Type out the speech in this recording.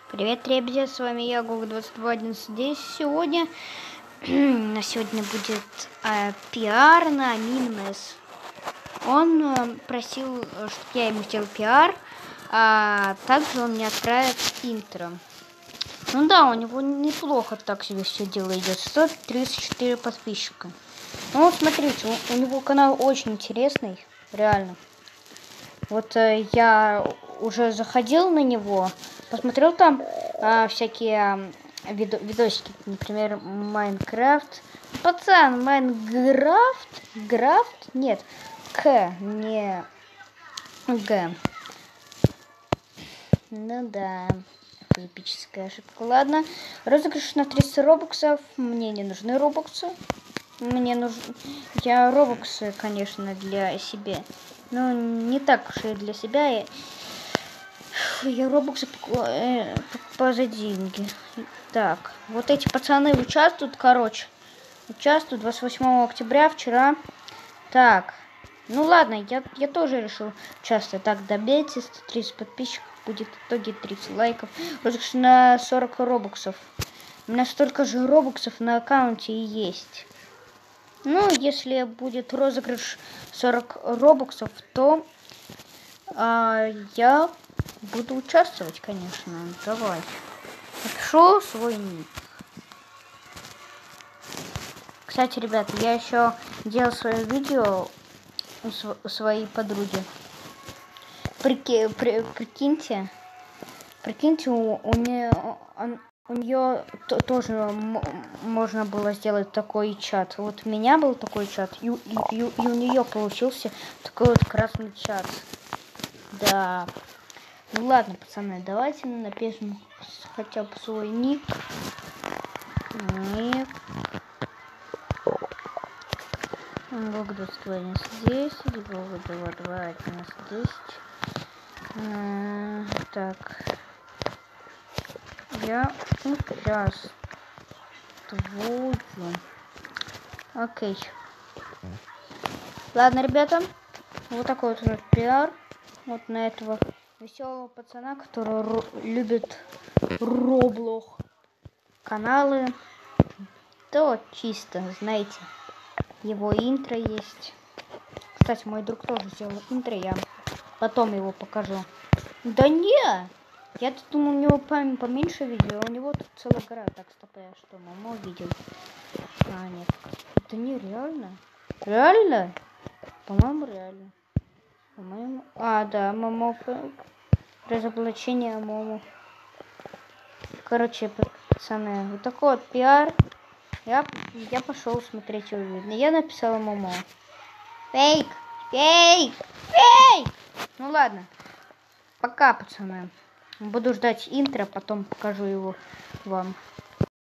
Привет, друзья, с вами я, Гог2211. Сегодня будет пиар на Минмес. Он просил, чтобы я ему сделал пиар, а также он мне отправит интро. Ну да, у него неплохо так себе все дело идет. 134 подписчика. Ну вот смотрите, у него канал очень интересный, реально. Вот я уже заходил на него, посмотрел там всякие видосики, например, Майнкрафт. Пацан, Майнкрафт? Графт? Нет, К, не Г. Ну да, эпическая ошибка. Ладно, розыгрыш на 300 робоксов. Мне не нужны робоксы. Я робоксы, конечно, для себя. Но не так уж и для себя. Я робоксы покупаю за деньги. Так, вот эти пацаны участвуют, Участвуют 28 октября, вчера. Так, ну ладно, я тоже решил участвовать. Так, добейте 130 подписчиков, будет в итоге 30 лайков. Розыгрыш на 40 робоксов. У меня столько же робоксов на аккаунте и есть. Ну, если будет розыгрыш 40 робоксов, то я буду участвовать, конечно. Давай. Напишу свой ник. Кстати, ребята, я еще делал свое видео у своей подруги. Прикиньте, у нее тоже можно было сделать такой чат. Вот у меня был такой чат, и у нее получился такой вот красный чат. Да. Ну ладно, пацаны, давайте напишем хотя бы свой ник. Гог221110, Гог221110. Так. Я участвую. Окей. Ладно, ребята. Вот такой вот у нас пиар. Вот на этого веселого пацана, который любит Роблох каналы. То чисто, знаете, его интро есть. Кстати, мой друг тоже сделал интро, я потом его покажу. Да не! Я-то думал, у него поменьше видео, у него тут целая гора. Так, стоп, я что, Момо видел? А, нет. Это нереально. Реально? По-моему, реально. По-моему... А, да, Момо. Разоблачение Момо. Короче, пацаны, вот такой вот пиар. Я пошел смотреть его видно. Я написала Момо. Фейк! Фейк! Фейк! Ну ладно. Пока, пацаны. Буду ждать интро, потом покажу его вам.